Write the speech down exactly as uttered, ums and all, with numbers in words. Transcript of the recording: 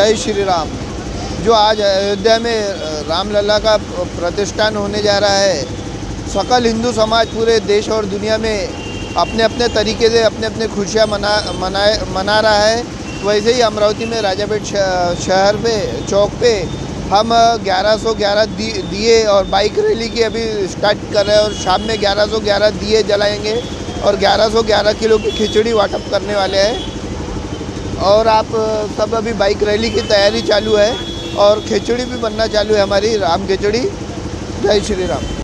जय श्री राम। जो आज अयोध्या में रामलला का प्रतिष्ठान होने जा रहा है, सकल हिंदू समाज पूरे देश और दुनिया में अपने अपने तरीके से अपने अपने खुशियाँ मना मनाए मना रहा है। वैसे ही अमरावती में राजापेट शहर पे चौक पे हम ग्यारह सौ ग्यारह दिए और बाइक रैली की अभी स्टार्ट कर रहे हैं और शाम में ग्यारह सौ ग्यारह दिए जलाएंगे और ग्यारह सौ ग्यारह किलो की खिचड़ी वाटप करने वाले हैं। और आप सब अभी बाइक रैली की तैयारी चालू है और खिचड़ी भी बनना चालू है हमारी राम खिचड़ी। जय श्री राम।